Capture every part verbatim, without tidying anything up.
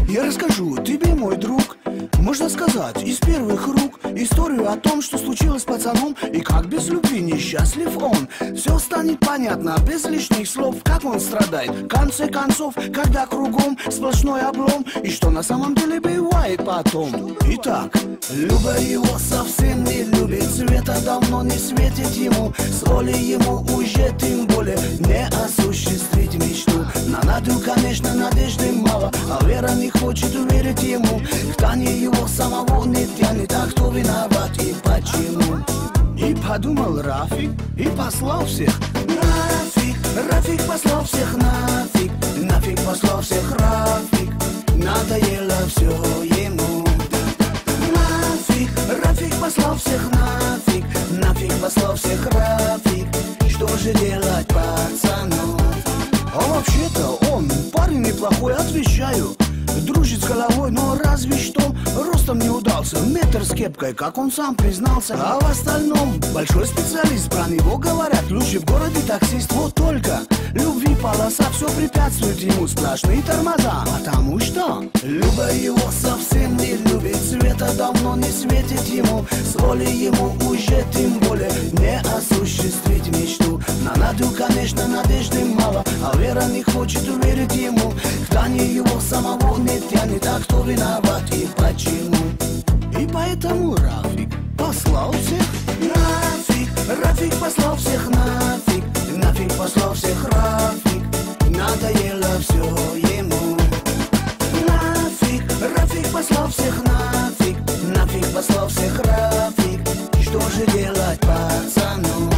Я расскажу тебе, мой друг, можно сказать, из первых рук историю о том, что случилось с пацаном и как без любви несчастлив он. Все станет понятно, без лишних слов, как он страдает. В конце концов, когда кругом сплошной облом, и что на самом деле бывает потом. Итак, Люба его совсем не любит, света давно не светит ему, с воли ему уже тем более не осуществить мечту. На Надю, конечно, надежды мало, а Вера не хочет верить ему. К Тане его самого не тянет, а кто виноват и почему? И подумал Рафик, и послал всех нафиг. Рафик послал всех нафиг, нафиг послал всех Рафик. Надоело все ему. Нафиг, Рафик послал всех нафиг, нафиг послал всех Рафик. Что же делать пацану? А вообще-то он парень неплохой, отвечаю. Дружит с головой, но разве что ростом не удался. Метр с кепкой, как он сам признался. А в остальном большой специалист, про него говорят. Лучший в городе таксист, вот только любви полоса все препятствует ему, сплошные тормоза. Потому что Люба его совсем не любит, света давно не светит ему, с воли ему уже тем более не осуществить мечту. На Надю, конечно, надежды мало, а Вера не хочет верить ему. К Тане его самого не тянет, а кто виноват и почему? И поэтому Рафик послал всех нафиг. Рафик послал всех нафиг, нафиг послал всех Рафик. Надоело все ему. Нафиг, Рафик послал всех нафиг, нафиг послал всех Рафик. Что же делать пацану?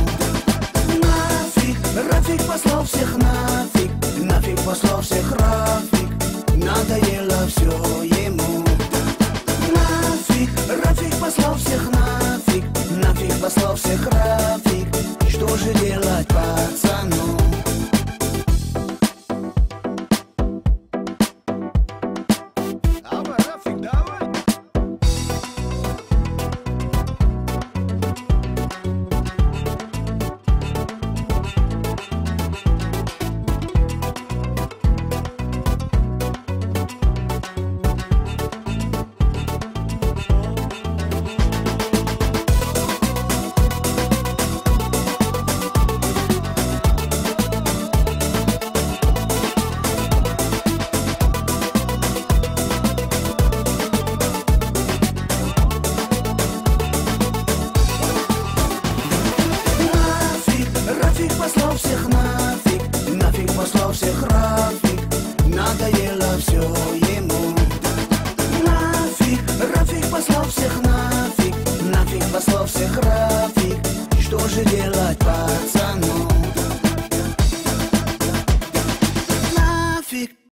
Нафиг, Рафик послал всех нафиг, нафиг послал всех Рафик. Надоело все ему. Нафиг, Рафик послал всех нафиг, нафиг послал всех Рафик. Что же делать пацану? Давай, Рафик, давай. Рафик послал всех нафиг, нафиг послал всех Рафик. Надоело все ему. Нафиг, Рафик послал всех нафиг, нафиг послал всех Рафик. Что же делать?